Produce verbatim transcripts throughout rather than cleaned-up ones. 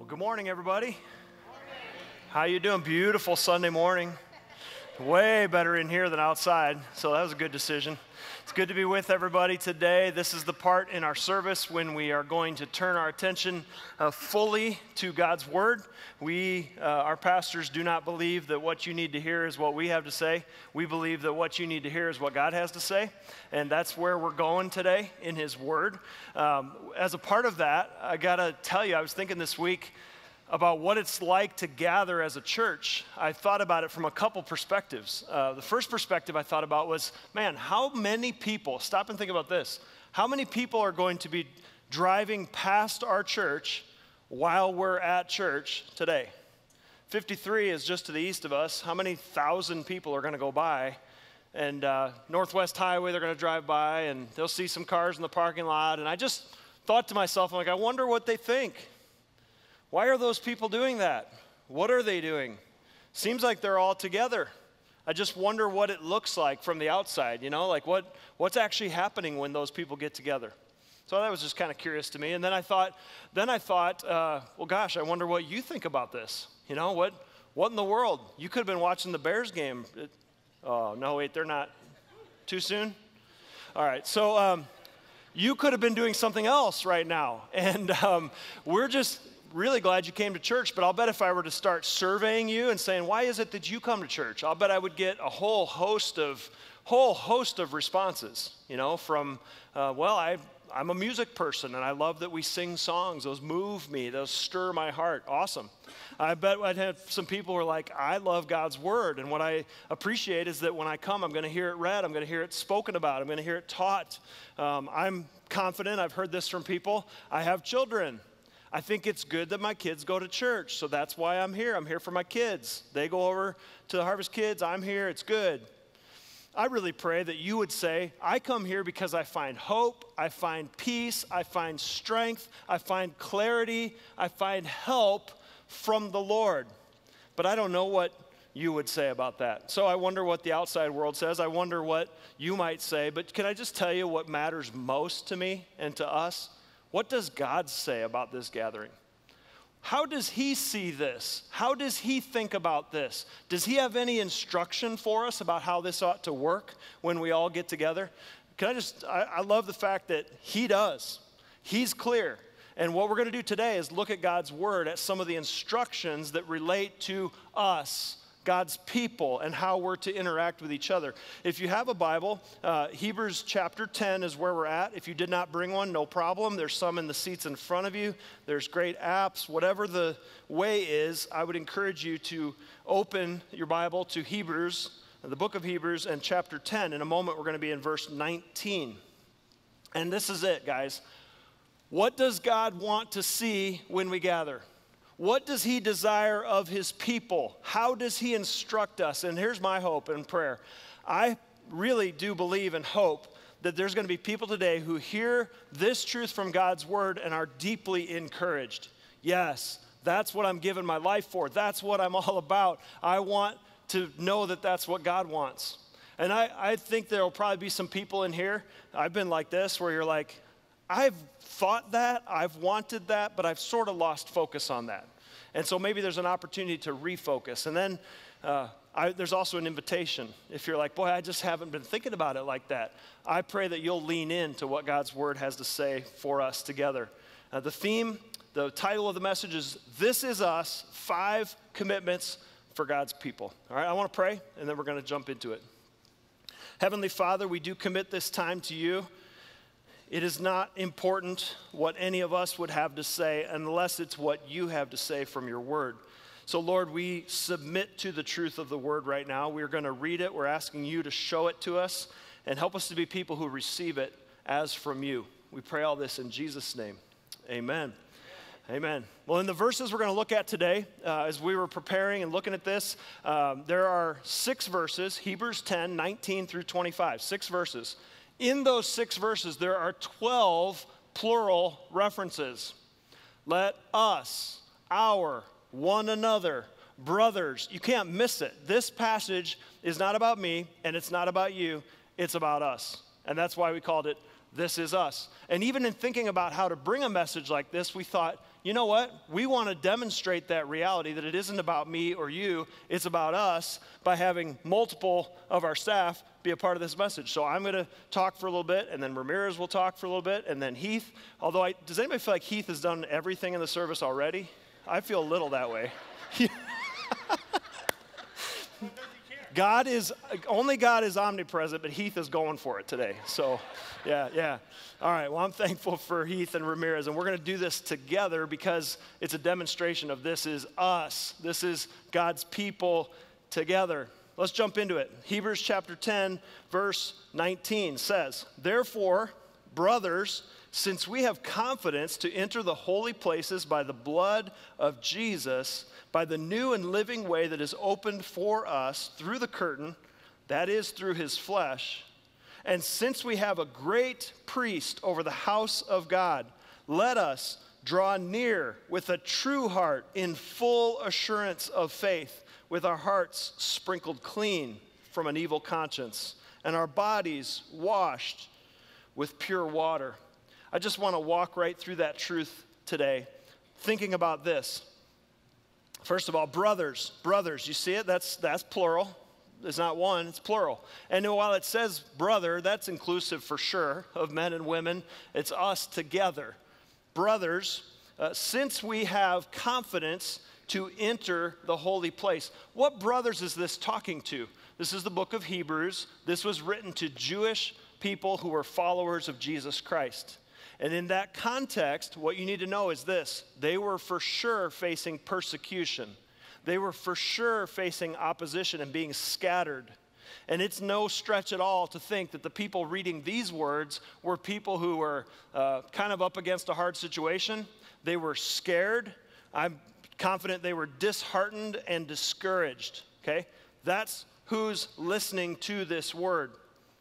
Good morning, everybody. How you doing? Beautiful Sunday morning. Way better in here than outside, so that was a good decision. It's good to be with everybody today. This is the part in our service when we are going to turn our attention uh, fully to God's Word. We, uh, our pastors, do not believe that what you need to hear is what we have to say. We believe that what you need to hear is what God has to say, and that's where we're going today in His Word. Um, as a part of that, I got to tell you, I was thinking this week about what it's like to gather as a church. I thought about it from a couple perspectives. Uh, the first perspective I thought about was, man, how many people, stop and think about this, how many people are going to be driving past our church while we're at church today? fifty-three is just to the east of us. How many thousand people are going to go by? And uh, Northwest Highway, they're going to drive by, and they'll see some cars in the parking lot. And I just thought to myself, I'm like, I wonder what they think. Why are those people doing that? What are they doing? Seems like they're all together. I just wonder what it looks like from the outside, you know, like what, what's actually happening when those people get together. So that was just kind of curious to me. And then I thought, then I thought, uh, well, gosh, I wonder what you think about this. You know, what, what in the world? You could have been watching the Bears game. It, oh, no, wait, they're not. Too soon? All right, so um, you could have been doing something else right now. And um, we're just really glad you came to church, but I'll bet if I were to start surveying you and saying, why is it that you come to church? I'll bet I would get a whole host of, whole host of responses, you know, from, uh, well, I, I'm a music person, and I love that we sing songs. Those move me. Those stir my heart. Awesome. I bet I'd have some people who are like, I love God's Word, and what I appreciate is that when I come, I'm going to hear it read. I'm going to hear it spoken about. I'm going to hear it taught. Um, I'm confident. I've heard this from people. I have children. I think it's good that my kids go to church, so that's why I'm here. I'm here for my kids. They go over to the Harvest Kids. I'm here. It's good. I really pray that you would say, I come here because I find hope, I find peace, I find strength, I find clarity, I find help from the Lord. But I don't know what you would say about that. So I wonder what the outside world says. I wonder what you might say. But can I just tell you what matters most to me and to us? What does God say about this gathering? How does He see this? How does He think about this? Does He have any instruction for us about how this ought to work when we all get together? Can I just, I, I love the fact that He does. He's clear. And what we're going to do today is look at God's Word, at some of the instructions that relate to us, God's people, and how we're to interact with each other. If you have a Bible, uh, Hebrews chapter ten is where we're at. If you did not bring one, no problem. There's some in the seats in front of you. There's great apps. Whatever the way is, I would encourage you to open your Bible to Hebrews, the book of Hebrews, and chapter ten. In a moment, we're going to be in verse nineteen. And this is it, guys. What does God want to see when we gather? What does He desire of His people? How does He instruct us? And here's my hope and prayer. I really do believe and hope that there's going to be people today who hear this truth from God's Word and are deeply encouraged. Yes, that's what I'm giving my life for. That's what I'm all about. I want to know that that's what God wants. And I, I think there will probably be some people in here, I've been like this, where you're like, I've thought that, I've wanted that, but I've sort of lost focus on that. And so maybe there's an opportunity to refocus. And then uh, I, there's also an invitation. If you're like, boy, I just haven't been thinking about it like that, I pray that you'll lean into what God's Word has to say for us together. Uh, the theme, the title of the message is, This Is Us, Five Commitments for God's People. All right, I want to pray, and then we're going to jump into it. Heavenly Father, we do commit this time to You. It is not important what any of us would have to say unless it's what You have to say from Your Word. So, Lord, we submit to the truth of the Word right now. We're going to read it. We're asking You to show it to us and help us to be people who receive it as from You. We pray all this in Jesus' name. Amen. Amen. Well, in the verses we're going to look at today, uh, as we were preparing and looking at this, um, there are six verses, Hebrews ten, nineteen through twenty-five, six verses. In those six verses, there are twelve plural references. Let us, our, one another, brothers. You can't miss it. This passage is not about me, and it's not about you. It's about us. And that's why we called it this is us. And even in thinking about how to bring a message like this, we thought, you know what? We want to demonstrate that reality, that it isn't about me or you, it's about us, by having multiple of our staff be a part of this message. So I'm going to talk for a little bit, and then Romarez will talk for a little bit, and then Heath. Although, I, does anybody feel like Heath has done everything in the service already? I feel a little that way. God is, only God is omnipresent, but Heath is going for it today. So, yeah, yeah. All right, well, I'm thankful for Heath and Romarez, and we're going to do this together because it's a demonstration of this is us. This is God's people together. Let's jump into it. Hebrews chapter ten, verse nineteen says, "Therefore, brothers, since we have confidence to enter the holy places by the blood of Jesus, by the new and living way that is opened for us through the curtain, that is, through his flesh. And since we have a great priest over the house of God, let us draw near with a true heart in full assurance of faith, with our hearts sprinkled clean from an evil conscience, and our bodies washed with pure water." I just want to walk right through that truth today, thinking about this. First of all, brothers, brothers, you see it? That's, that's plural. It's not one, it's plural. And while it says brother, that's inclusive for sure of men and women. It's us together. Brothers, uh, since we have confidence to enter the holy place. What brothers is this talking to? This is the book of Hebrews. This was written to Jewish people who were followers of Jesus Christ. And in that context, what you need to know is this: they were for sure facing persecution. They were for sure facing opposition and being scattered. And it's no stretch at all to think that the people reading these words were people who were uh, kind of up against a hard situation. They were scared. I'm confident they were disheartened and discouraged, okay? That's who's listening to this word.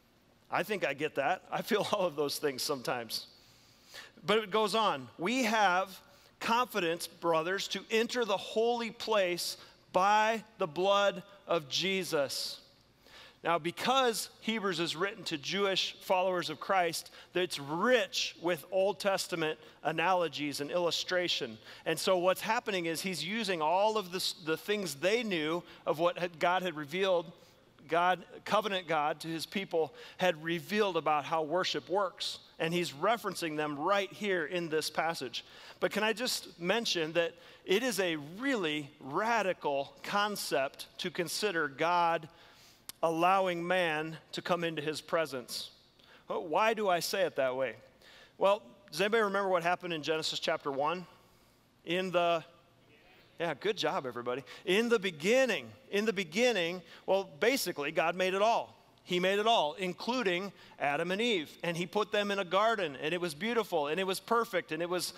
I think I get that. I feel all of those things sometimes. But it goes on. We have confidence, brothers, to enter the holy place by the blood of Jesus. Now, because Hebrews is written to Jewish followers of Christ, it's rich with Old Testament analogies and illustration. And so what's happening is he's using all of this, the things they knew of what had, God had revealed, God, covenant God to his people had revealed about how worship works. And he's referencing them right here in this passage. But can I just mention that it is a really radical concept to consider God allowing man to come into his presence. Why do I say it that way? Well, does anybody remember what happened in Genesis chapter one? In the, yeah, good job, everybody. In the beginning, in the beginning, well, basically, God made it all. He made it all, including Adam and Eve. And he put them in a garden, and it was beautiful, and it was perfect, and it was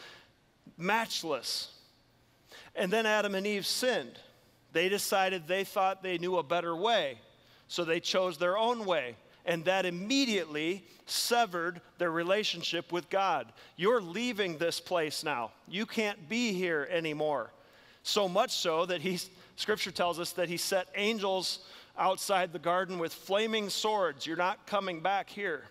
matchless. And then Adam and Eve sinned. They decided they thought they knew a better way. So they chose their own way, and that immediately severed their relationship with God. You're leaving this place now. You can't be here anymore. So much so that he, Scripture tells us that he set angels outside the garden with flaming swords. You're not coming back here.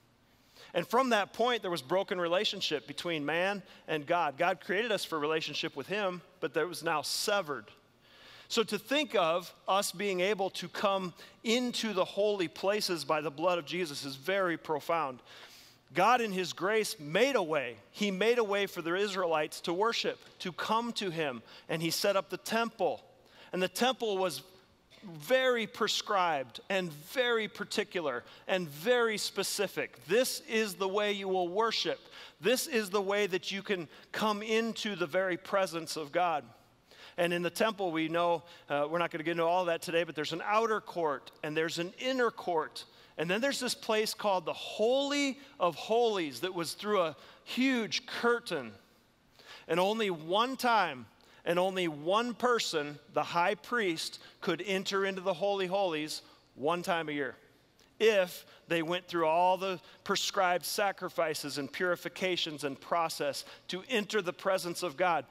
And from that point, there was broken relationship between man and God. God created us for relationship with him, but there was now severed. So to think of us being able to come into the holy places by the blood of Jesus is very profound. God in his grace made a way. He made a way for the Israelites to worship, to come to him, and he set up the temple. And the temple was very prescribed and very particular and very specific. This is the way you will worship. This is the way that you can come into the very presence of God. And in the temple, we know, uh, we're not going to get into all of that today, but there's an outer court and there's an inner court. And then there's this place called the Holy of Holies that was through a huge curtain. And only one time and only one person, the high priest, could enter into the Holy Holies one time a year, if they went through all the prescribed sacrifices and purifications and process to enter the presence of God.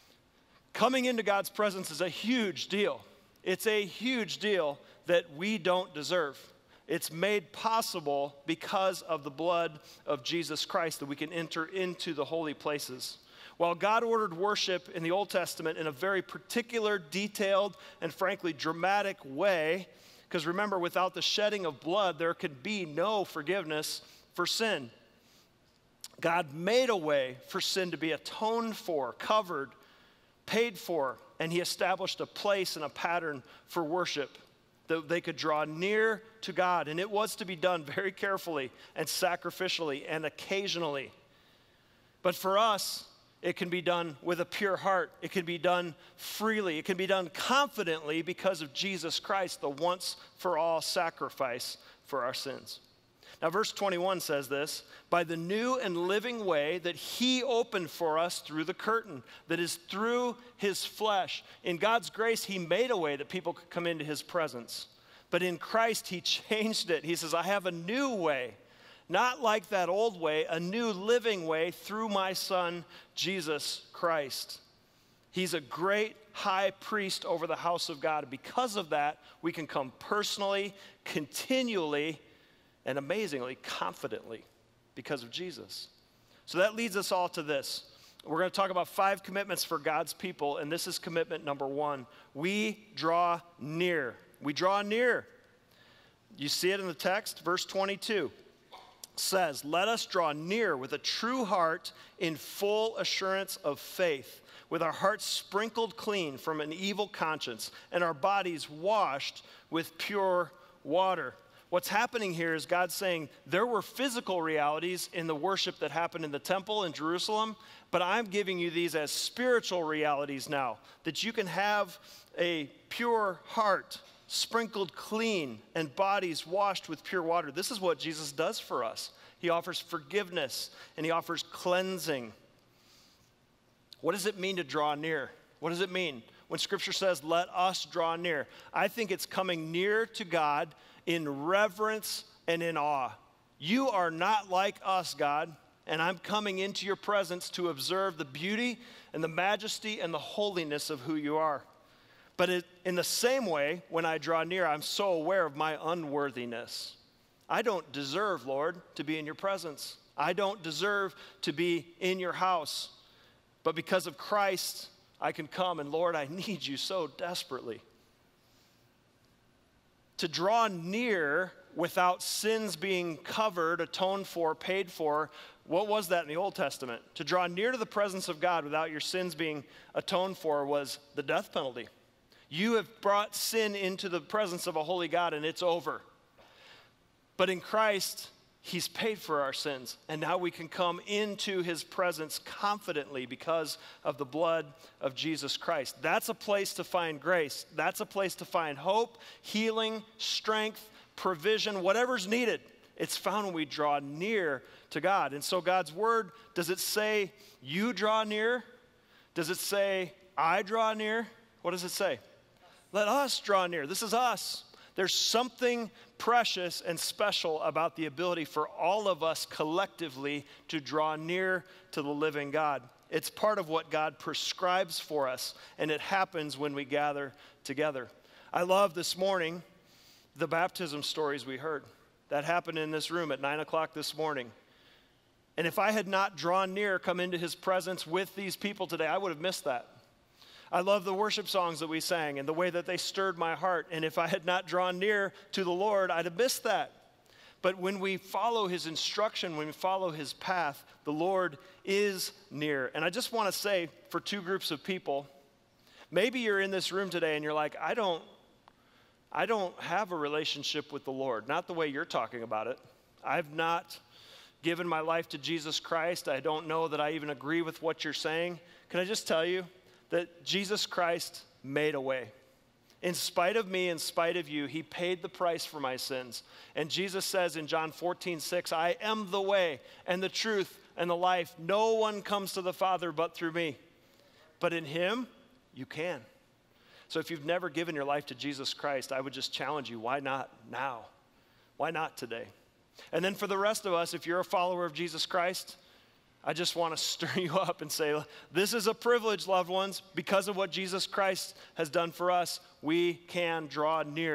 Coming into God's presence is a huge deal. It's a huge deal that we don't deserve. It's made possible because of the blood of Jesus Christ that we can enter into the holy places. While God ordered worship in the Old Testament in a very particular, detailed, and frankly dramatic way, because remember, without the shedding of blood, there could be no forgiveness for sin. God made a way for sin to be atoned for, covered, paid for, and he established a place and a pattern for worship that they could draw near to God. And it was to be done very carefully and sacrificially and occasionally. But for us, it can be done with a pure heart. It can be done freely. It can be done confidently because of Jesus Christ, the once-for-all sacrifice for our sins. Now, verse twenty-one says this, by the new and living way that he opened for us through the curtain, that is through his flesh. In God's grace, he made a way that people could come into his presence. But in Christ, he changed it. He says, I have a new way, not like that old way, a new living way through my son, Jesus Christ. He's a great high priest over the house of God. Because of that, we can come personally, continually, and amazingly, confidently, because of Jesus. So that leads us all to this. We're going to talk about five commitments for God's people, and this is commitment number one. We draw near. We draw near. You see it in the text, verse twenty-two says, let us draw near with a true heart in full assurance of faith, with our hearts sprinkled clean from an evil conscience and our bodies washed with pure water. What's happening here is God saying there were physical realities in the worship that happened in the temple in Jerusalem, but I'm giving you these as spiritual realities now, that you can have a pure heart, sprinkled clean, and bodies washed with pure water. This is what Jesus does for us. He offers forgiveness, and he offers cleansing. What does it mean to draw near? What does it mean when Scripture says, let us draw near? I think it's coming near to God in reverence and in awe. You are not like us, God, and I'm coming into your presence to observe the beauty and the majesty and the holiness of who you are. But it, in the same way, when I draw near, I'm so aware of my unworthiness. I don't deserve, Lord, to be in your presence. I don't deserve to be in your house. But because of Christ, I can come, and Lord, I need you so desperately. To draw near without sins being covered, atoned for, paid for, what was that in the Old Testament? To draw near to the presence of God without your sins being atoned for was the death penalty. You have brought sin into the presence of a holy God, and it's over. But in Christ, he's paid for our sins, and now we can come into his presence confidently because of the blood of Jesus Christ. That's a place to find grace. That's a place to find hope, healing, strength, provision, whatever's needed. It's found when we draw near to God. And so God's word, does it say you draw near? Does it say I draw near? What does it say? Let us draw near. This is us. There's something precious and special about the ability for all of us collectively to draw near to the living God. It's part of what God prescribes for us, and it happens when we gather together. I love this morning the baptism stories we heard. That happened in this room at nine o'clock this morning. And if I had not drawn near, come into his presence with these people today, I would have missed that. I love the worship songs that we sang and the way that they stirred my heart. And if I had not drawn near to the Lord, I'd have missed that. But when we follow his instruction, when we follow his path, the Lord is near. And I just want to say for two groups of people, maybe you're in this room today and you're like, I don't, I don't have a relationship with the Lord. Not the way you're talking about it. I've not given my life to Jesus Christ. I don't know that I even agree with what you're saying. Can I just tell you that Jesus Christ made a way? In spite of me, in spite of you, he paid the price for my sins. And Jesus says in John fourteen six, I am the way and the truth and the life. No one comes to the Father but through me. But in him, you can. So if you've never given your life to Jesus Christ, I would just challenge you, why not now? Why not today? And then for the rest of us, if you're a follower of Jesus Christ, I just want to stir you up and say, this is a privilege, loved ones. Because of what Jesus Christ has done for us, we can draw near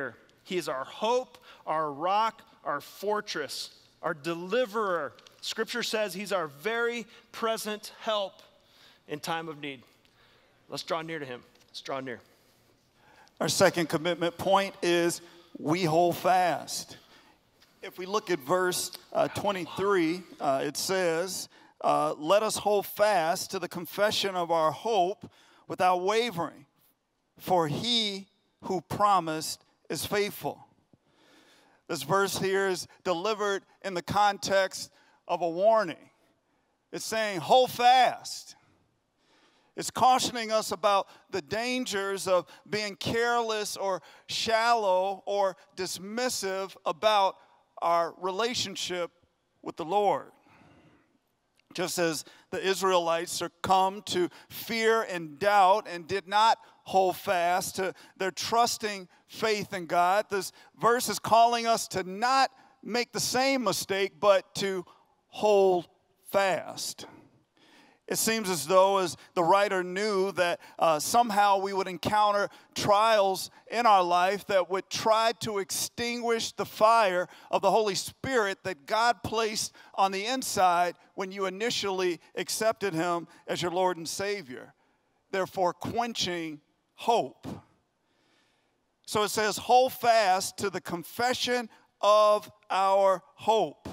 He is our hope, our rock, our fortress, our deliverer. Scripture says he's our very present help in time of need. Let's draw near to him. Let's draw near. Our second commitment point is we hold fast. If we look at verse uh, twenty-three, uh, it says, uh, let us hold fast to the confession of our hope without wavering, for he who promised is faithful. This verse here is delivered in the context of a warning. It's saying, hold fast. It's cautioning us about the dangers of being careless or shallow or dismissive about our relationship with the Lord. Just as the Israelites are come to fear and doubt and did not hold fast to their trusting faith in God, this verse is calling us to not make the same mistake, but to hold fast. It seems as though as the writer knew that uh, somehow we would encounter trials in our life that would try to extinguish the fire of the Holy Spirit that God placed on the inside when you initially accepted him as your Lord and Savior, therefore quenching hope. So it says, hold fast to the confession of our hope.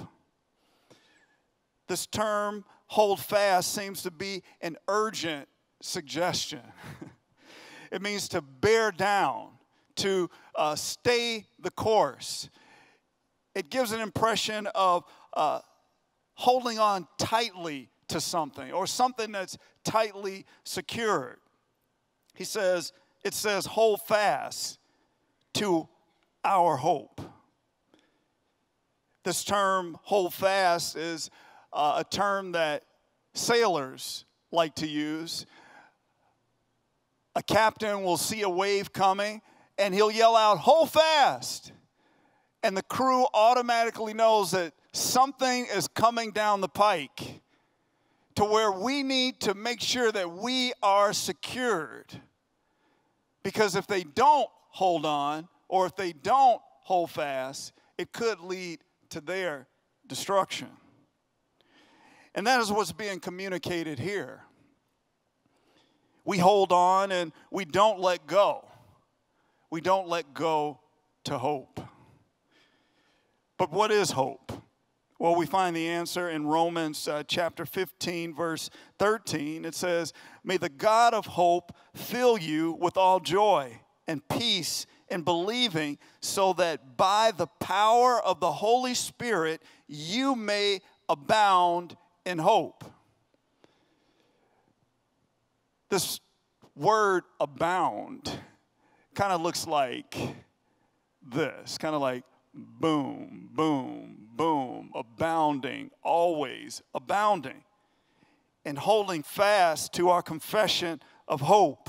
This term, hold fast, seems to be an urgent suggestion. It means to bear down, to uh, stay the course. It gives an impression of uh, holding on tightly to something or something that's tightly secured. He says, it says, hold fast to our hope. This term, hold fast, is Uh, a term that sailors like to use. A captain will see a wave coming and he'll yell out, hold fast. And the crew automatically knows that something is coming down the pike to where we need to make sure that we are secured. Because if they don't hold on or if they don't hold fast, it could lead to their destruction. And that is what's being communicated here. We hold on and we don't let go. We don't let go to hope. But what is hope? Well, we find the answer in Romans uh, chapter fifteen, verse thirteen. It says, may the God of hope fill you with all joy and peace in believing, so that by the power of the Holy Spirit you may abound in hope. This word abound kind of looks like this, kind of like boom, boom, boom, abounding, always abounding, and holding fast to our confession of hope.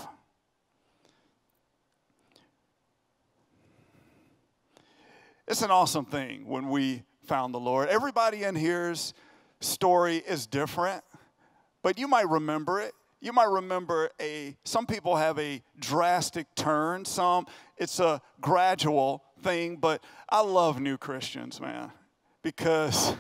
It's an awesome thing when we found the Lord. Everybody in here's story is different, but you might remember it. You might remember a, some people have a drastic turn. Some, it's a gradual thing, but I love new Christians, man, because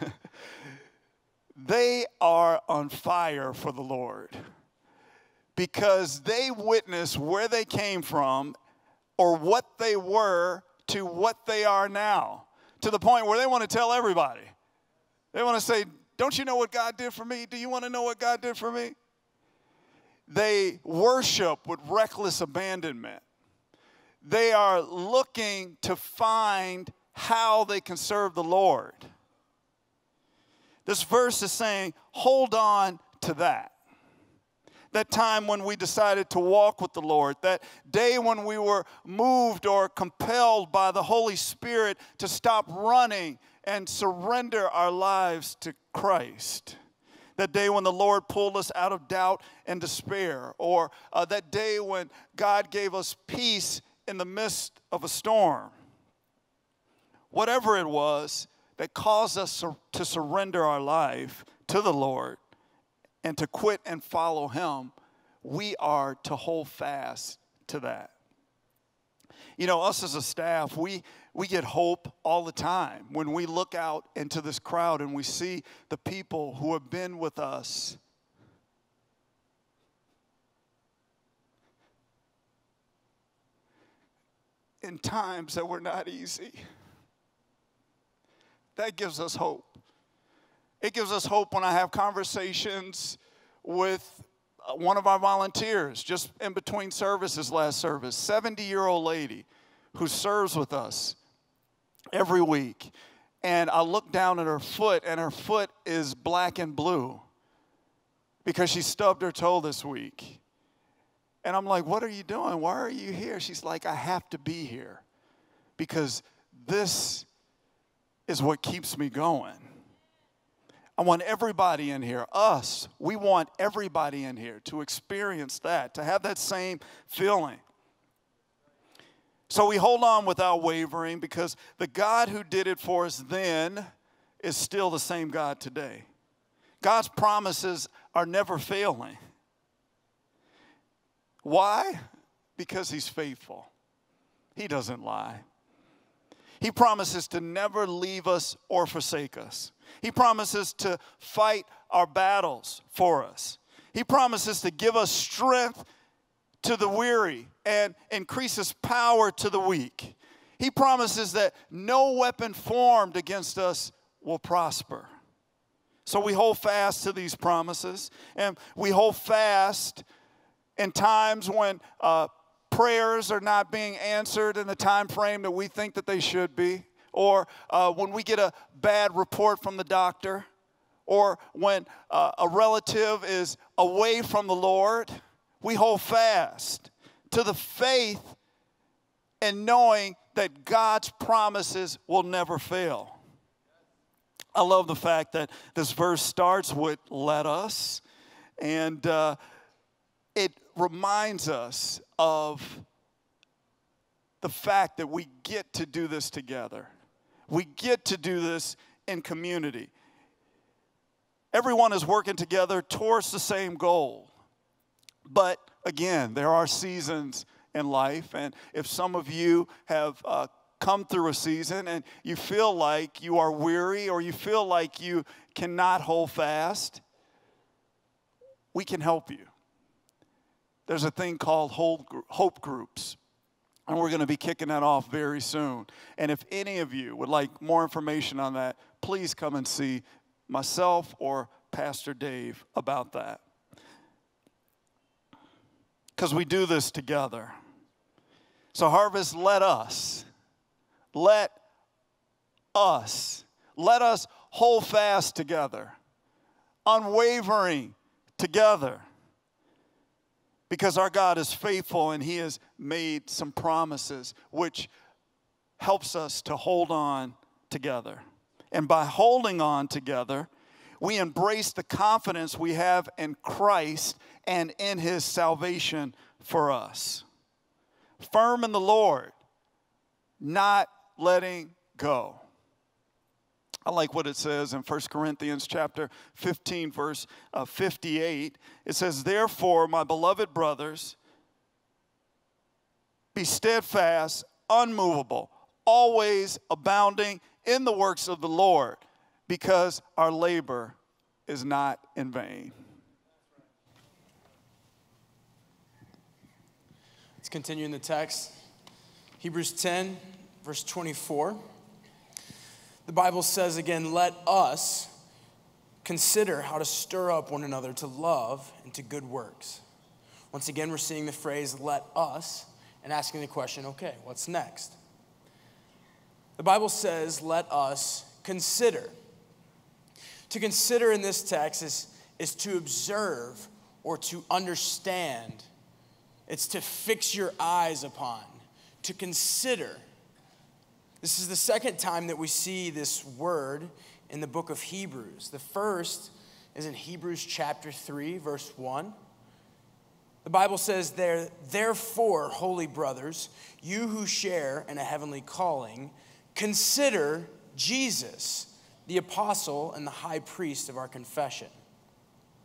they are on fire for the Lord. Because they witness where they came from or what they were to what they are now, to the point where they want to tell everybody. They want to say, don't you know what God did for me? Do you want to know what God did for me? They worship with reckless abandonment. They are looking to find how they can serve the Lord. This verse is saying, hold on to that. That time when we decided to walk with the Lord, that day when we were moved or compelled by the Holy Spirit to stop running and surrender our lives to Christ. That day when the Lord pulled us out of doubt and despair, or uh, that day when God gave us peace in the midst of a storm. Whatever it was that caused us to surrender our life to the Lord and to quit and follow him, we are to hold fast to that. You know, us as a staff, we, we get hope all the time when we look out into this crowd and we see the people who have been with us in times that were not easy. That gives us hope. It gives us hope when I have conversations with one of our volunteers just in between services last service, seventy-year-old lady who serves with us every week. And I look down at her foot, and her foot is black and blue because she stubbed her toe this week. And I'm like, what are you doing? Why are you here? She's like, I have to be here because this is what keeps me going. I want everybody in here, us, we want everybody in here to experience that, to have that same feeling. So we hold on without wavering because the God who did it for us then is still the same God today. God's promises are never failing. Why? Because he's faithful. He doesn't lie. He promises to never leave us or forsake us. He promises to fight our battles for us. He promises to give us strength to the weary and increases power to the weak. He promises that no weapon formed against us will prosper. So we hold fast to these promises, and we hold fast in times when uh, prayers are not being answered in the time frame that we think that they should be, or uh, when we get a bad report from the doctor, or when uh, a relative is away from the Lord. We hold fast to the faith and knowing that God's promises will never fail. I love the fact that this verse starts with "let us," and uh, it reminds us of the fact that we get to do this together. We get to do this in community. Everyone is working together towards the same goal. But again, there are seasons in life, and if some of you have uh, come through a season and you feel like you are weary or you feel like you cannot hold fast, we can help you. There's a thing called hope groups, and we're going to be kicking that off very soon. And if any of you would like more information on that, please come and see myself or Pastor Dave about that. Because we do this together. So Harvest, let us, let us, let us hold fast together, unwavering together. Because our God is faithful and he has made some promises which helps us to hold on together. And by holding on together, we embrace the confidence we have in Christ and in his salvation for us. Firm in the Lord, not letting go. I like what it says in First Corinthians chapter fifteen, verse uh, fifty-eight. It says, therefore, my beloved brothers, be steadfast, unmovable, always abounding in the works of the Lord, because our labor is not in vain. Let's continue in the text. Hebrews ten, verse twenty-four. The Bible says again, let us consider how to stir up one another to love and to good works. Once again, we're seeing the phrase, let us, and asking the question, okay, what's next? The Bible says, let us consider. To consider in this text is, is to observe or to understand. It's to fix your eyes upon, to consider. This is the second time that we see this word in the book of Hebrews. The first is in Hebrews chapter three, verse one. The Bible says there, therefore, holy brothers, you who share in a heavenly calling, consider Jesus, the apostle and the high priest of our confession.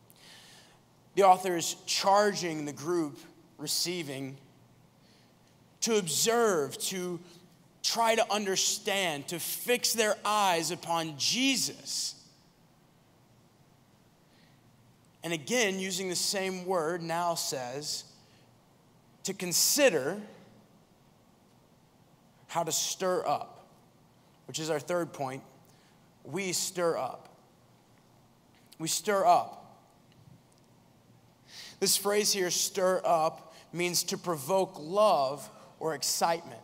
The author is charging the group receiving to observe, to try to understand, to fix their eyes upon Jesus. And again, using the same word, now says to consider how to stir up, which is our third point. We stir up. We stir up. This phrase here, stir up, means to provoke love or excitement.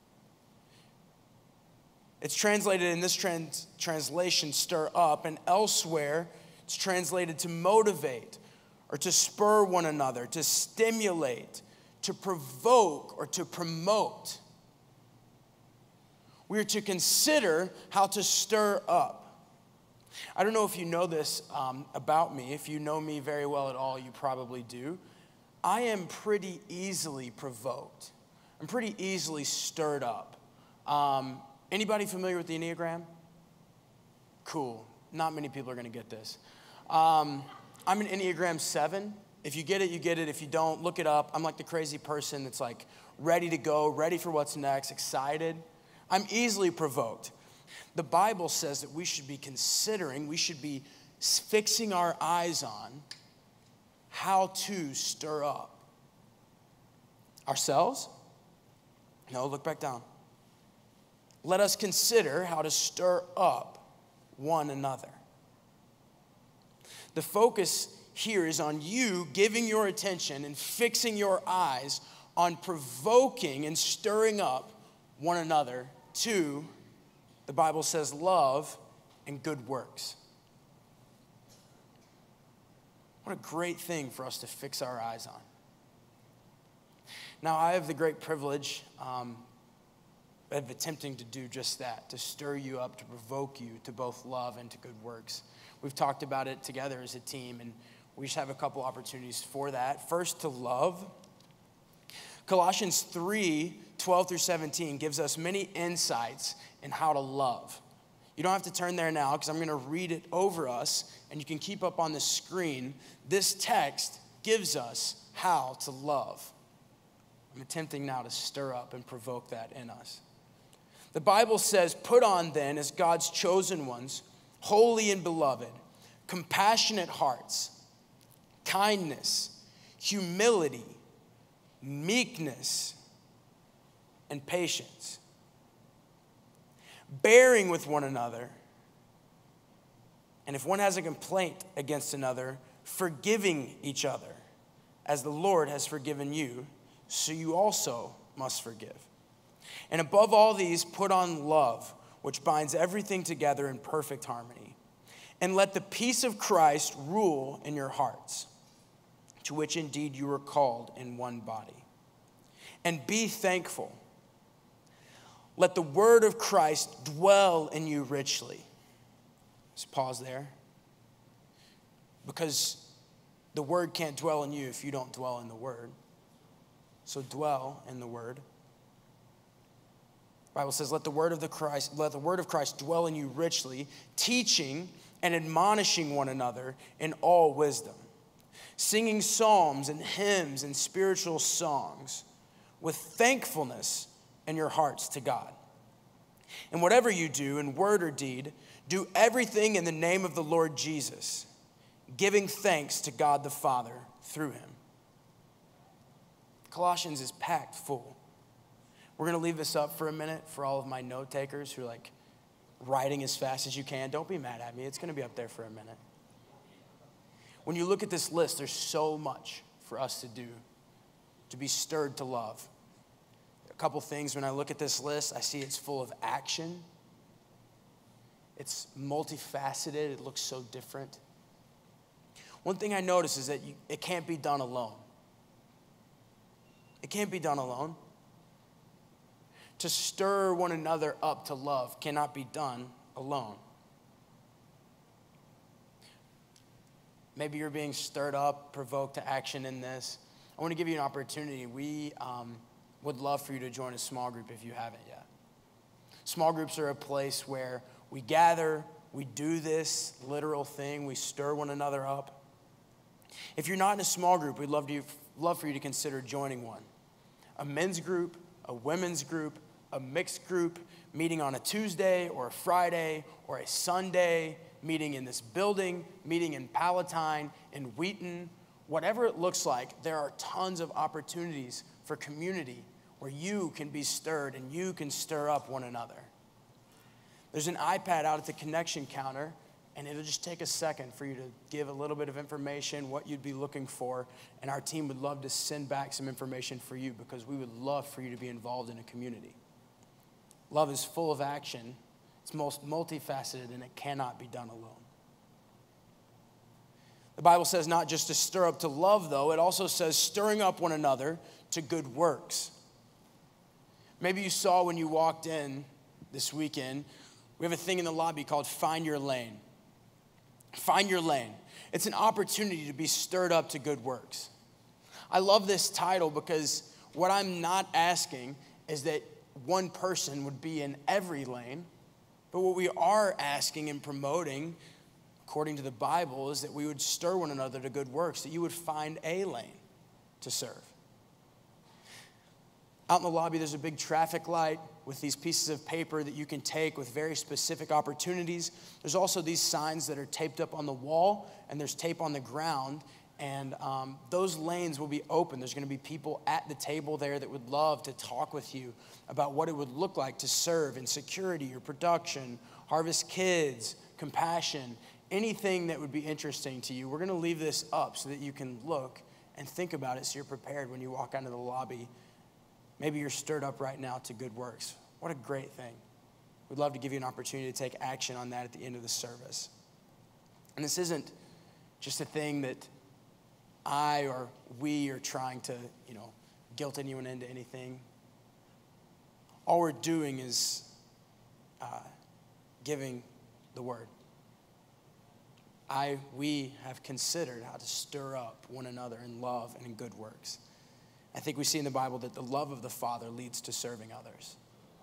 It's translated in this trans- translation, stir up, and elsewhere it's translated to motivate or to spur one another, to stimulate, to provoke, or to promote. We are to consider how to stir up. I don't know if you know this um, about me. If you know me very well at all, you probably do. I am pretty easily provoked. I'm pretty easily stirred up. Um, anybody familiar with the Enneagram? Cool. Not many people are going to get this. Um, I'm an Enneagram seven. If you get it, you get it. If you don't, look it up. I'm like the crazy person that's like ready to go, ready for what's next, excited. I'm easily provoked. The Bible says that we should be considering, we should be fixing our eyes on how to stir up ourselves. No, look back down. Let us consider how to stir up one another. The focus here is on you giving your attention and fixing your eyes on provoking and stirring up one another to, the Bible says, love and good works. What a great thing for us to fix our eyes on. Now, I have the great privilege um, of attempting to do just that, to stir you up, to provoke you to both love and to good works. We've talked about it together as a team, and we just have a couple opportunities for that. First, to love. Colossians three, twelve through seventeen gives us many insights in how to love. You don't have to turn there now because I'm going to read it over us, and you can keep up on the screen. This text gives us how to love. I'm attempting now to stir up and provoke that in us. The Bible says, put on then as God's chosen ones, holy and beloved, compassionate hearts, kindness, humility, meekness, and patience, bearing with one another, and if one has a complaint against another, forgiving each other, as the Lord has forgiven you, so you also must forgive. And above all these, put on love, which binds everything together in perfect harmony. And let the peace of Christ rule in your hearts, to which indeed you were called in one body. And be thankful. Let the word of Christ dwell in you richly. Just pause there. Because the word can't dwell in you if you don't dwell in the word. So dwell in the word. The Bible says, let the word of the Christ, let the word of Christ dwell in you richly, teaching and admonishing one another in all wisdom, singing psalms and hymns and spiritual songs with thankfulness in your hearts to God. And whatever you do in word or deed, do everything in the name of the Lord Jesus, giving thanks to God the Father through him. Colossians is packed full. We're going to leave this up for a minute for all of my note takers who are like writing as fast as you can. Don't be mad at me. It's going to be up there for a minute. When you look at this list, there's so much for us to do, to be stirred to love. A couple things when I look at this list, I see it's full of action. It's multifaceted. It looks so different. One thing I notice is that you, it can't be done alone. It can't be done alone. To stir one another up to love cannot be done alone. Maybe you're being stirred up, provoked to action in this. I want to give you an opportunity. We um, would love for you to join a small group if you haven't yet. Small groups are a place where we gather, we do this literal thing, we stir one another up. If you're not in a small group, we'd love, to, love for you to consider joining one. A men's group, a women's group, a mixed group, meeting on a Tuesday or a Friday or a Sunday, meeting in this building, meeting in Palatine, in Wheaton, whatever it looks like, there are tons of opportunities for community where you can be stirred and you can stir up one another. There's an iPad out at the connection counter, and it'll just take a second for you to give a little bit of information, what you'd be looking for, and our team would love to send back some information for you because we would love for you to be involved in a community. Love is full of action. It's most multifaceted, and it cannot be done alone. The Bible says not just to stir up to love, though. It also says stirring up one another to good works. Maybe you saw when you walked in this weekend, we have a thing in the lobby called Find Your Lane. Find your lane. It's an opportunity to be stirred up to good works. I love this title because what I'm not asking is that one person would be in every lane, but what we are asking and promoting, according to the Bible, is that we would stir one another to good works, that you would find a lane to serve. Out in the lobby, there's a big traffic light with these pieces of paper that you can take with very specific opportunities. There's also these signs that are taped up on the wall, and there's tape on the ground, and um, those lanes will be open. There's gonna be people at the table there that would love to talk with you about what it would look like to serve in security or production, Harvest Kids, compassion, anything that would be interesting to you. We're gonna leave this up so that you can look and think about it so you're prepared when you walk out of the lobby. Maybe you're stirred up right now to good works. What a great thing. We'd love to give you an opportunity to take action on that at the end of the service. And this isn't just a thing that I or we are trying to, you know, guilt anyone into anything. All we're doing is uh, giving the word. I, we have considered how to stir up one another in love and in good works. I think we see in the Bible that the love of the Father leads to serving others.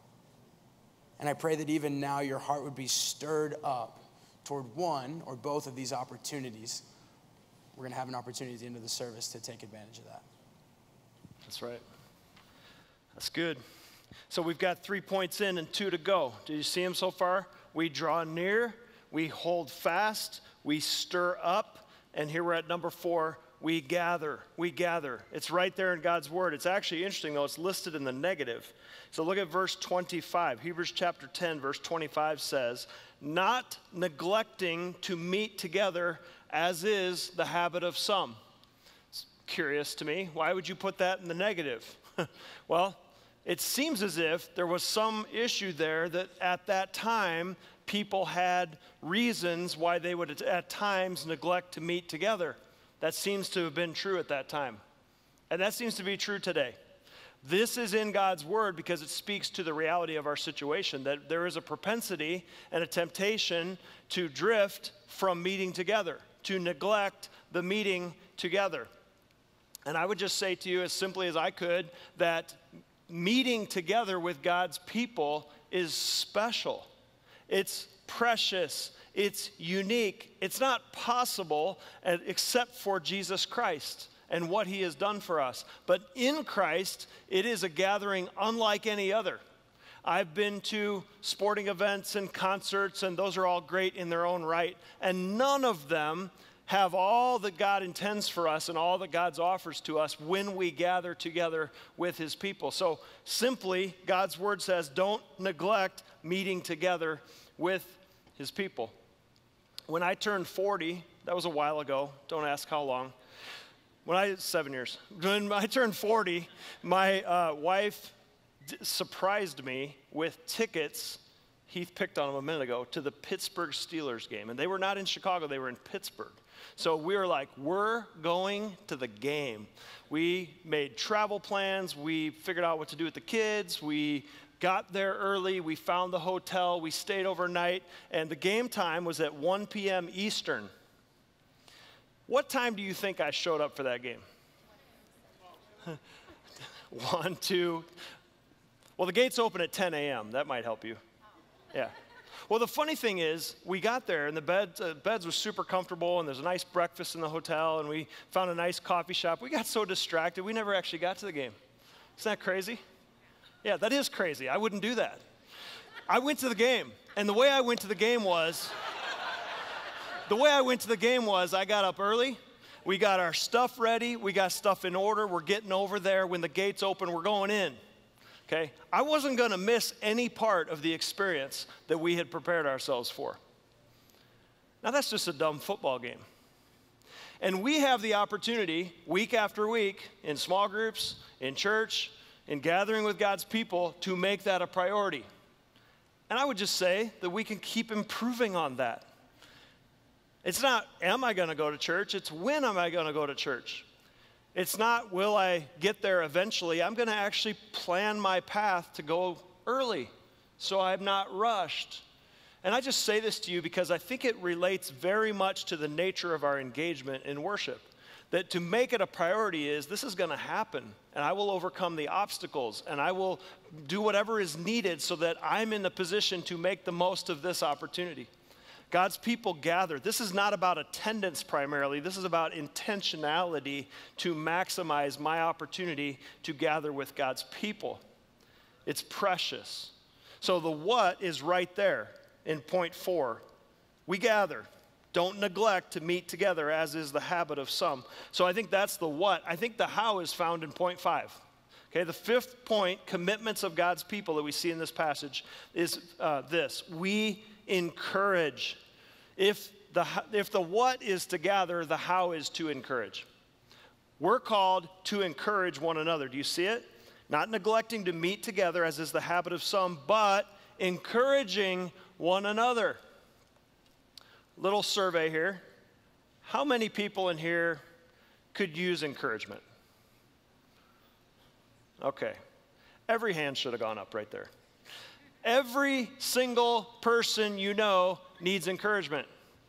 And I pray that even now your heart would be stirred up toward one or both of these opportunities. We're going to have an opportunity at the end of the service to take advantage of that. That's right. That's good. So we've got three points in and two to go. Did you see them so far? We draw near, we hold fast, we stir up, and here we're at number four. We gather, we gather. It's right there in God's word. It's actually interesting, though. It's listed in the negative. So look at verse twenty-five. Hebrews chapter ten, verse twenty-five says, not neglecting to meet together, as is the habit of some. It's curious to me. Why would you put that in the negative? Well, it seems as if there was some issue there that at that time, people had reasons why they would at times neglect to meet together. That seems to have been true at that time. And that seems to be true today. This is in God's word because it speaks to the reality of our situation, that there is a propensity and a temptation to drift from meeting together, to neglect the meeting together. And I would just say to you as simply as I could that meeting together with God's people is special. It's precious. It's unique. It's not possible except for Jesus Christ and what he has done for us. But in Christ, it is a gathering unlike any other. I've been to sporting events and concerts, and those are all great in their own right. And none of them have all that God intends for us and all that God offers to us when we gather together with his people. So simply, God's word says, don't neglect meeting together with his people. When I turned forty, that was a while ago, don't ask how long. When I, seven years. When I turned forty, my uh, wife d- surprised me with tickets, Heath picked on them a minute ago, to the Pittsburgh Steelers game. And they were not in Chicago, they were in Pittsburgh. So we were like, we're going to the game. We made travel plans, we figured out what to do with the kids, we got there early, we found the hotel, we stayed overnight, and the game time was at one p.m. Eastern. What time do you think I showed up for that game? One, two. Well, the gates open at ten a.m. That might help you. Yeah. Well, the funny thing is, we got there, and the bed, uh, beds were super comfortable, and there's a nice breakfast in the hotel, and we found a nice coffee shop. We got so distracted, we never actually got to the game. Isn't that crazy? Yeah, that is crazy. I wouldn't do that. I went to the game, and the way I went to the game was, the way I went to the game was I got up early, we got our stuff ready, we got stuff in order, we're getting over there. When the gates open, we're going in, okay? I wasn't gonna miss any part of the experience that we had prepared ourselves for. Now that's just a dumb football game. And we have the opportunity week after week in small groups, in church, in gathering with God's people to make that a priority. And I would just say that we can keep improving on that. It's not, am I gonna go to church? It's when am I gonna go to church? It's not, will I get there eventually? I'm gonna actually plan my path to go early so I'm not rushed. And I just say this to you because I think it relates very much to the nature of our engagement in worship. That to make it a priority is, this is gonna happen, and I will overcome the obstacles, and I will do whatever is needed so that I'm in the position to make the most of this opportunity. God's people gather. This is not about attendance primarily. This is about intentionality to maximize my opportunity to gather with God's people. It's precious. So the what is right there in point four. We gather. Don't neglect to meet together, as is the habit of some. So I think that's the what. I think the how is found in point five. Okay, the fifth point, commitments of God's people that we see in this passage, is uh, this. We encourage. If the, if the what is to gather, the how is to encourage. We're called to encourage one another. Do you see it? Not neglecting to meet together, as is the habit of some, but encouraging one another. Little survey here. How many people in here could use encouragement? Okay. Every hand should have gone up right there. Every single person you know needs encouragement.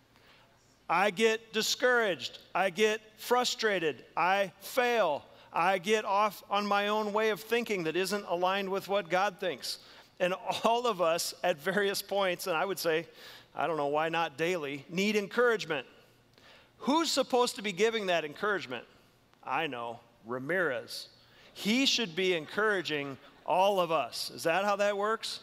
I get discouraged. I get frustrated. I fail. I get off on my own way of thinking that isn't aligned with what God thinks. And all of us at various points, and I would say, I don't know, why not daily, need encouragement. Who's supposed to be giving that encouragement? I know, Romarez. He should be encouraging all of us. Is that how that works?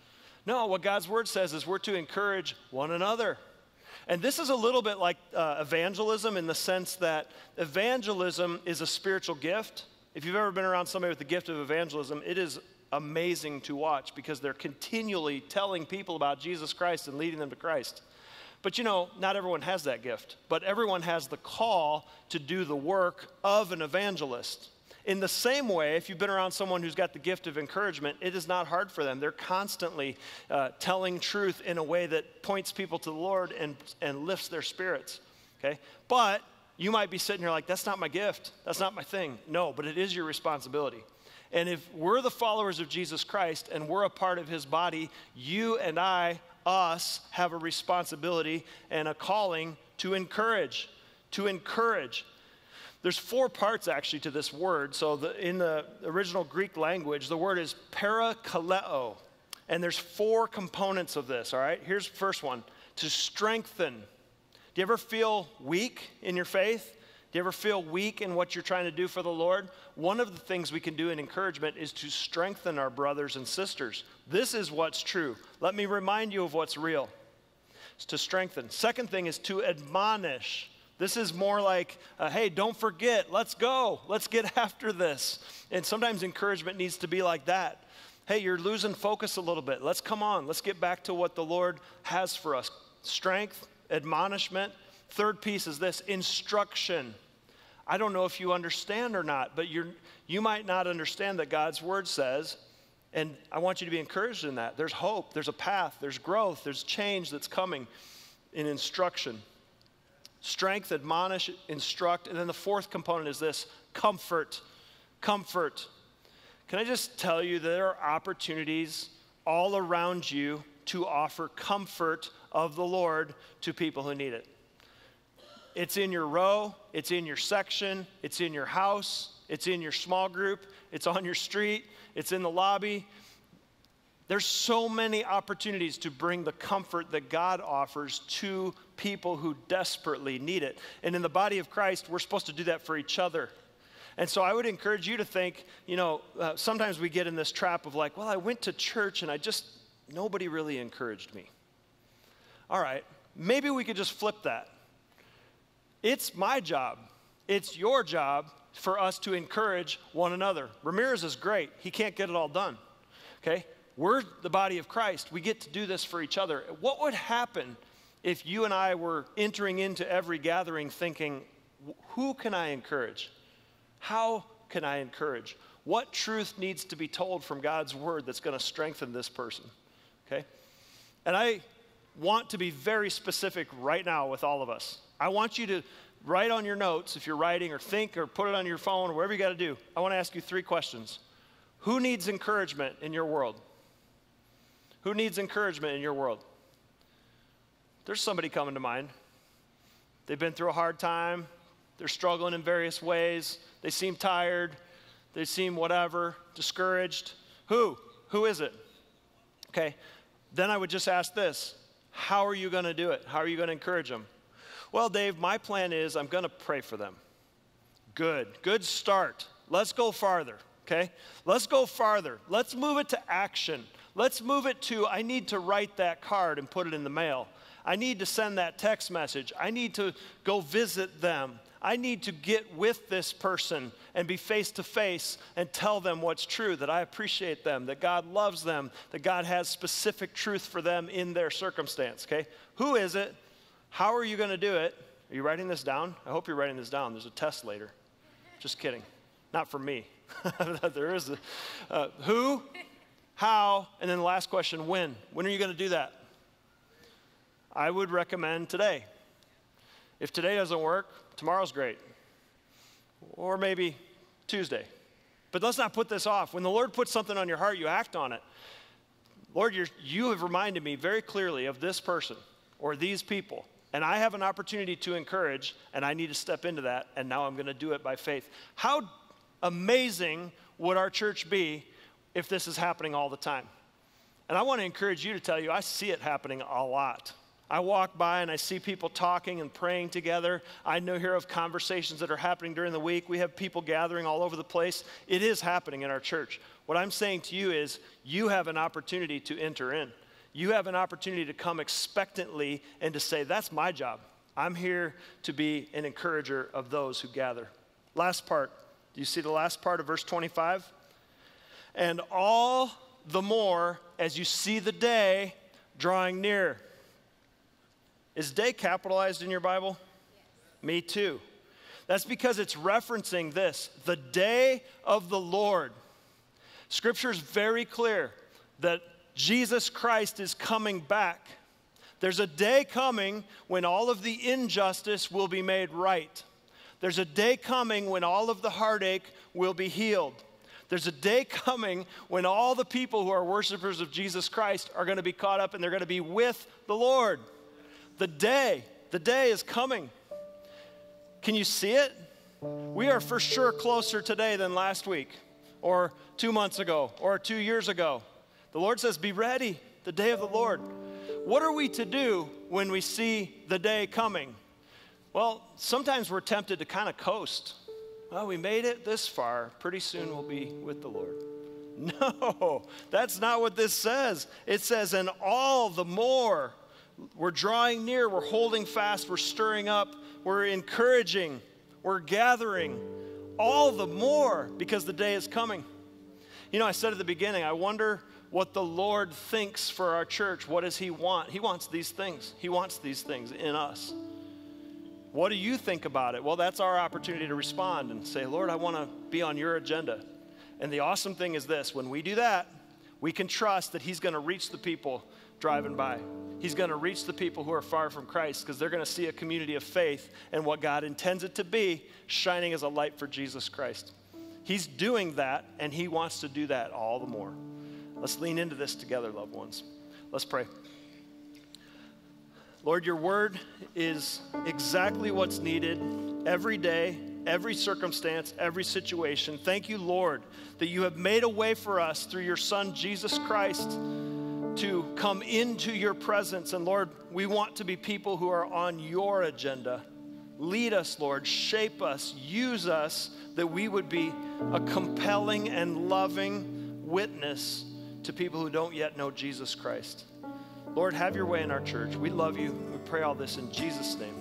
No, what God's word says is we're to encourage one another. And this is a little bit like uh, evangelism in the sense that evangelism is a spiritual gift. If you've ever been around somebody with the gift of evangelism, it is amazing to watch because they're continually telling people about Jesus Christ and leading them to Christ. But you know, not everyone has that gift, but everyone has the call to do the work of an evangelist. In the same way, if you've been around someone who's got the gift of encouragement, it is not hard for them. They're constantly uh, telling truth in a way that points people to the Lord and, and lifts their spirits, okay? But you might be sitting here like, that's not my gift. That's not my thing. No, but it is your responsibility. And if we're the followers of Jesus Christ and we're a part of his body, you and I, us, have a responsibility and a calling to encourage, to encourage. There's four parts actually to this word. So the, in the original Greek language, the word is parakaleo. And there's four components of this, all right? Here's the first one, to strengthen. Do you ever feel weak in your faith? Do you ever feel weak in what you're trying to do for the Lord? One of the things we can do in encouragement is to strengthen our brothers and sisters. This is what's true. Let me remind you of what's real. It's to strengthen. Second thing is to admonish. This is more like, uh, hey, don't forget, let's go. Let's get after this. And sometimes encouragement needs to be like that. Hey, you're losing focus a little bit. Let's come on. Let's get back to what the Lord has for us. Strength, admonishment. Third piece is this, instruction. I don't know if you understand or not, but you're, you might not understand that God's word says, and I want you to be encouraged in that. There's hope, there's a path, there's growth, there's change that's coming in instruction. Strength, admonish, instruct, and then the fourth component is this, comfort, comfort. Can I just tell you there are opportunities all around you to offer comfort of the Lord to people who need it. It's in your row, it's in your section, it's in your house, it's in your small group, it's on your street, it's in the lobby. There's so many opportunities to bring the comfort that God offers to people who desperately need it. And in the body of Christ, we're supposed to do that for each other. And so I would encourage you to think, you know, uh, sometimes we get in this trap of like, well, I went to church and I just, nobody really encouraged me. All right, maybe we could just flip that. It's my job. It's your job for us to encourage one another. Romarez is great. He can't get it all done, okay? We're the body of Christ. We get to do this for each other. What would happen if you and I were entering into every gathering thinking, who can I encourage? How can I encourage? What truth needs to be told from God's word that's going to strengthen this person, okay? And I want to be very specific right now with all of us. I want you to write on your notes, if you're writing, or think, or put it on your phone, or whatever you got to do. I want to ask you three questions. Who needs encouragement in your world? Who needs encouragement in your world? There's somebody coming to mind. They've been through a hard time. They're struggling in various ways. They seem tired. They seem whatever, discouraged. Who? Who is it? Okay. Then I would just ask this. How are you going to do it? How are you going to encourage them? Well, Dave, my plan is I'm going to pray for them. Good. Good start. Let's go farther, okay? Let's go farther. Let's move it to action. Let's move it to, I need to write that card and put it in the mail. I need to send that text message. I need to go visit them. I need to get with this person and be face to face and tell them what's true, that I appreciate them, that God loves them, that God has specific truth for them in their circumstance, okay? Who is it? How are you going to do it? Are you writing this down? I hope you're writing this down. There's a test later. Just kidding. Not for me. There is a uh, who, how, and then the last question, when? When are you going to do that? I would recommend today. If today doesn't work, tomorrow's great. Or maybe Tuesday. But let's not put this off. When the Lord puts something on your heart, you act on it. Lord, you're, you have reminded me very clearly of this person or these people. And I have an opportunity to encourage, and I need to step into that, and now I'm going to do it by faith. How amazing would our church be if this is happening all the time? And I want to encourage you to tell you, I see it happening a lot. I walk by and I see people talking and praying together. I know here of conversations that are happening during the week. We have people gathering all over the place. It is happening in our church. What I'm saying to you is you have an opportunity to enter in. You have an opportunity to come expectantly and to say, that's my job. I'm here to be an encourager of those who gather. Last part. Do you see the last part of verse twenty-five? And all the more as you see the day drawing near. Is day capitalized in your Bible? Yes. Me too. That's because it's referencing this, the day of the Lord. Scripture is very clear that Jesus Christ is coming back. There's a day coming when all of the injustice will be made right. There's a day coming when all of the heartache will be healed. There's a day coming when all the people who are worshipers of Jesus Christ are going to be caught up and they're going to be with the Lord. The day, the day is coming. Can you see it? We are for sure closer today than last week or two months ago or two years ago. The Lord says, be ready, the day of the Lord. What are we to do when we see the day coming? Well, sometimes we're tempted to kind of coast. Well, we made it this far. Pretty soon we'll be with the Lord. No, that's not what this says. It says, and all the more. We're drawing near, we're holding fast, we're stirring up, we're encouraging, we're gathering, all the more because the day is coming. You know, I said at the beginning, I wonder what the Lord thinks for our church. What does he want? He wants these things. He wants these things in us. What do you think about it? Well, that's our opportunity to respond and say, Lord, I want to be on your agenda. And the awesome thing is this, when we do that, we can trust that he's going to reach the people driving by. He's going to reach the people who are far from Christ because they're going to see a community of faith and what God intends it to be, shining as a light for Jesus Christ. He's doing that, and he wants to do that all the more. Let's lean into this together, loved ones. Let's pray. Lord, your word is exactly what's needed every day, every circumstance, every situation. Thank you, Lord, that you have made a way for us through your Son, Jesus Christ, to come into your presence. And Lord, we want to be people who are on your agenda. Lead us, Lord. Shape us. Use us that we would be a compelling and loving witness to people who don't yet know Jesus Christ. Lord, have your way in our church. We love you. We pray all this in Jesus' name.